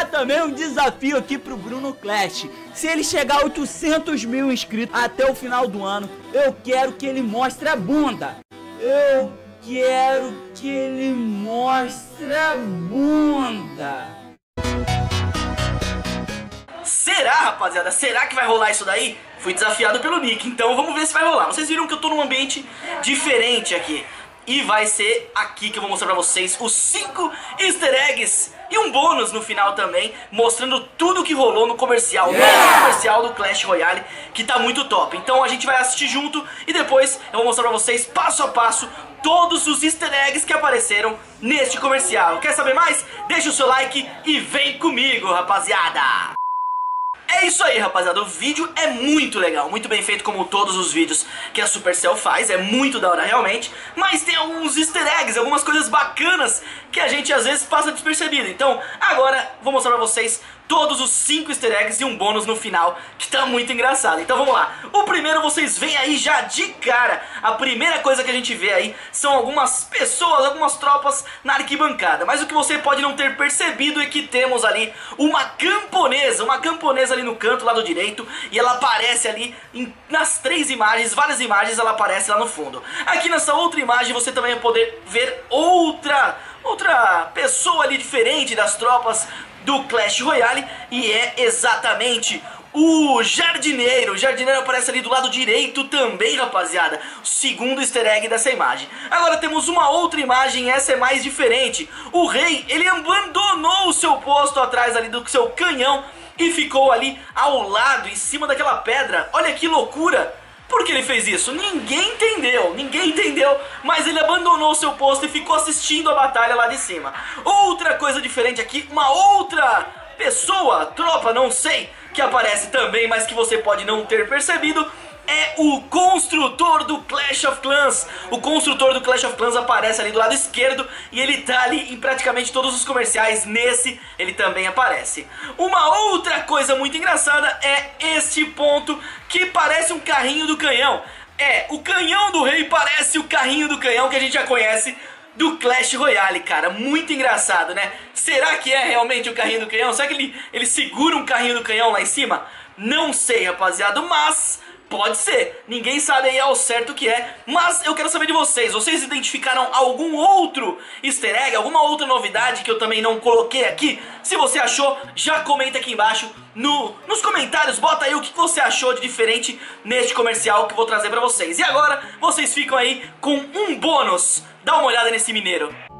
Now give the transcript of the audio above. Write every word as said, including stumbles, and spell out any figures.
jogar também um desafio aqui pro Bruno Clash. Se ele chegar a oitocentos mil inscritos até o final do ano, eu quero que ele mostre a bunda. Eu quero que ele mostre a bunda. Será, rapaziada? Será que vai rolar isso daí? Fui desafiado pelo Nick, então vamos ver se vai rolar. Vocês viram que eu tô num ambiente diferente aqui. E vai ser aqui que eu vou mostrar pra vocês os cinco easter eggs e um bônus no final também, mostrando tudo que rolou no comercial, yeah! no comercial do Clash Royale, que tá muito top. Então a gente vai assistir junto e depois eu vou mostrar pra vocês, passo a passo, todos os easter eggs que apareceram neste comercial. Quer saber mais? Deixa o seu like e vem comigo, rapaziada! É isso aí, rapaziada, o vídeo é muito legal, muito bem feito como todos os vídeos que a Supercell faz, é muito da hora realmente, mas tem alguns easter eggs, algumas coisas bacanas que a gente às vezes passa despercebido. Então agora vou mostrar pra vocês todos os cinco easter eggs e um bônus no final, que tá muito engraçado. Então vamos lá, o primeiro vocês veem aí já de cara. A primeira coisa que a gente vê aí são algumas pessoas, algumas tropas na arquibancada. Mas o que você pode não ter percebido é que temos ali uma camponesa, uma camponesa ali no canto, lado direito, e ela aparece ali em, nas três imagens, várias imagens ela aparece lá no fundo. Aqui nessa outra imagem você também vai poder ver outra, outra pessoa ali diferente das tropas do Clash Royale, e é exatamente o jardineiro. O jardineiro aparece ali do lado direito também, rapaziada. O segundo easter egg dessa imagem. Agora temos uma outra imagem, essa é mais diferente. O rei, ele abandonou o seu posto atrás ali do seu canhão e ficou ali ao lado, em cima daquela pedra. Olha que loucura! Por que ele fez isso? Ninguém entendeu, ninguém entendeu, mas ele abandonou o seu posto e ficou assistindo a batalha lá de cima. Outra coisa diferente aqui, uma outra pessoa, tropa, não sei, que aparece também, mas que você pode não ter percebido, é o construtor do Clash of Clans. O construtor do Clash of Clans aparece ali do lado esquerdo e ele tá ali em praticamente todos os comerciais. Nesse ele também aparece. Uma outra coisa muito engraçada é este ponto que parece um carrinho do canhão. É, o canhão do rei parece o carrinho do canhão que a gente já conhece do Clash Royale, cara. Muito engraçado, né? Será que é realmente o carrinho do canhão? Será que ele, ele segura um carrinho do canhão lá em cima? Não sei, rapaziada, mas pode ser, ninguém sabe aí ao certo o que é, mas eu quero saber de vocês. Vocês identificaram algum outro easter egg, alguma outra novidade que eu também não coloquei aqui? Se você achou, já comenta aqui embaixo no, nos comentários, bota aí o que você achou de diferente neste comercial que eu vou trazer pra vocês. E agora, vocês ficam aí com um bônus. Dá uma olhada nesse mineiro.